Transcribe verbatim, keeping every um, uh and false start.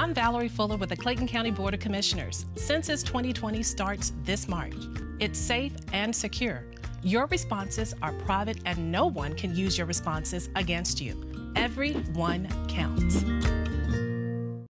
I'm Valerie Fuller with the Clayton County Board of Commissioners. Census twenty twenty starts this March. It's safe and secure. Your responses are private and no one can use your responses against you. Every one counts.